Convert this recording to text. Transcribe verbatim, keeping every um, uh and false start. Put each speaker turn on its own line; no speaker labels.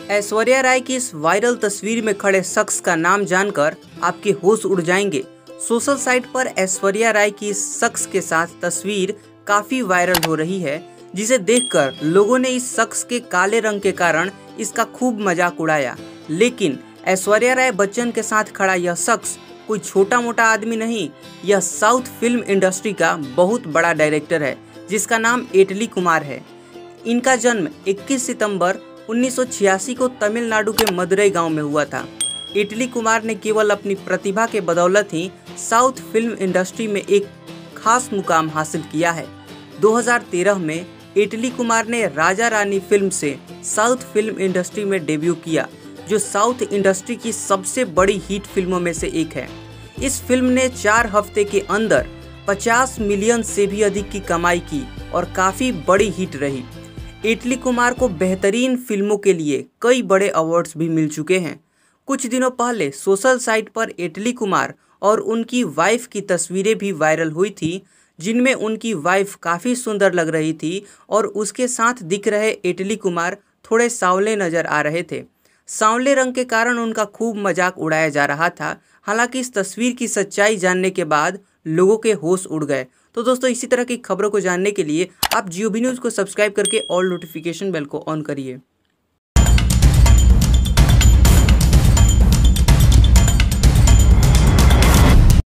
ऐश्वर्या राय की इस वायरल तस्वीर में खड़े शख्स का नाम जानकर आपके होश उड़ जाएंगे। सोशल साइट पर ऐश्वर्या राय की इस शख्स के साथ तस्वीर काफी वायरल हो रही है, जिसे देखकर लोगों ने इस शख्स के काले रंग के कारण इसका खूब मजाक उड़ाया। लेकिन ऐश्वर्या राय बच्चन के साथ खड़ा यह शख्स कोई छोटा मोटा आदमी नहीं, यह साउथ फिल्म इंडस्ट्री का बहुत बड़ा डायरेक्टर है, जिसका नाम इटली कुमार है। इनका जन्म इक्कीस सितंबर उन्नीस सौ छियासी को तमिलनाडु के मदुरई गांव में हुआ था। इटली कुमार ने केवल अपनी प्रतिभा के बदौलत ही साउथ फिल्म इंडस्ट्री में एक खास मुकाम हासिल किया है। दो हज़ार तेरह में इटली कुमार ने राजा रानी फिल्म से साउथ फिल्म इंडस्ट्री में डेब्यू किया, जो साउथ इंडस्ट्री की सबसे बड़ी हिट फिल्मों में से एक है। इस फिल्म ने चार हफ्ते के अंदर पचास मिलियन से भी अधिक की कमाई की और काफ़ी बड़ी हिट रही। इटली कुमार को बेहतरीन फिल्मों के लिए कई बड़े अवार्ड्स भी मिल चुके हैं। कुछ दिनों पहले सोशल साइट पर इटली कुमार और उनकी वाइफ की तस्वीरें भी वायरल हुई थी, जिनमें उनकी वाइफ काफ़ी सुंदर लग रही थी और उसके साथ दिख रहे इटली कुमार थोड़े सांवले नज़र आ रहे थे। सांवले रंग के कारण उनका खूब मजाक उड़ाया जा रहा था। हालांकि इस तस्वीर की सच्चाई जानने के बाद लोगों के होश उड़ गए। तो दोस्तों, इसी तरह की खबरों को जानने के लिए आप जियो भी न्यूज़ को सब्सक्राइब करके ऑल नोटिफिकेशन बेल को ऑन करिए।